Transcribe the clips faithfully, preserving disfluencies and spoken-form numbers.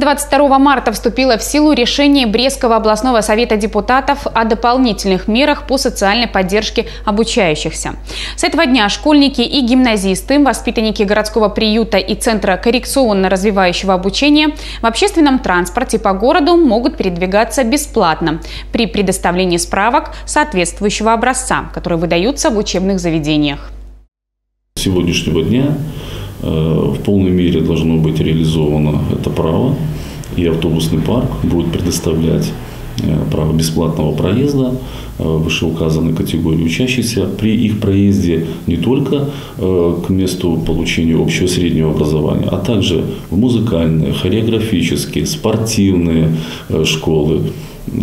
двадцать второго марта вступило в силу решение Брестского областного совета депутатов о дополнительных мерах по социальной поддержке обучающихся. С этого дня школьники и гимназисты, воспитанники городского приюта и Центра коррекционно-развивающего обучения в общественном транспорте по городу могут передвигаться бесплатно при предоставлении справок соответствующего образца, которые выдаются в учебных заведениях. С сегодняшнего дня в полной мере должно быть реализовано это право, и автобусный парк будет предоставлять право бесплатного проезда вышеуказанной категории учащихся при их проезде не только к месту получения общего среднего образования, а также в музыкальные, хореографические, спортивные школы,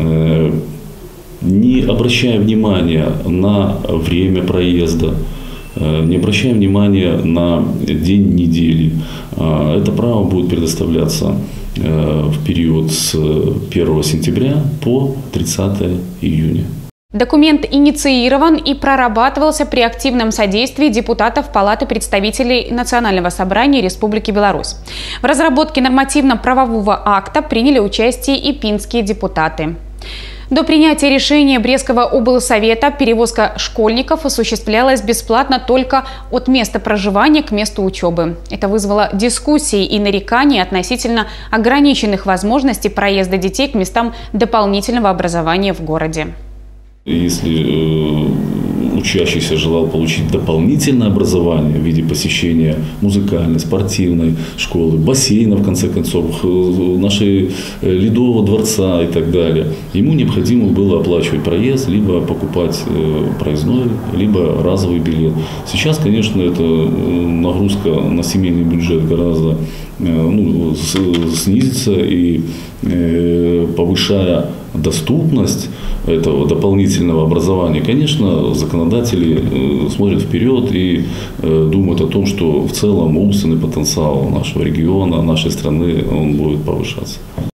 не обращая внимания на время проезда, не обращая внимания на день недели. Это право будет предоставляться в период с первого сентября по тридцатое июня. Документ инициирован и прорабатывался при активном содействии депутатов Палаты представителей Национального собрания Республики Беларусь. В разработке нормативно-правового акта приняли участие и пинские депутаты. До принятия решения Брестского облсовета перевозка школьников осуществлялась бесплатно только от места проживания к месту учебы. Это вызвало дискуссии и нарекания относительно ограниченных возможностей проезда детей к местам дополнительного образования в городе. Если э, учащийся желал получить дополнительное образование в виде посещения музыкальной, спортивной школы, бассейна, в конце концов, нашей Ледового дворца и так далее, ему необходимо было оплачивать проезд, либо покупать э, проездной, либо разовый билет. Сейчас, конечно, эта нагрузка на семейный бюджет гораздо э, ну, снизится, и э, повышая доступность этого дополнительного образования, конечно, законодатели смотрят вперед и думают о том, что в целом умственный потенциал нашего региона, нашей страны, он будет повышаться.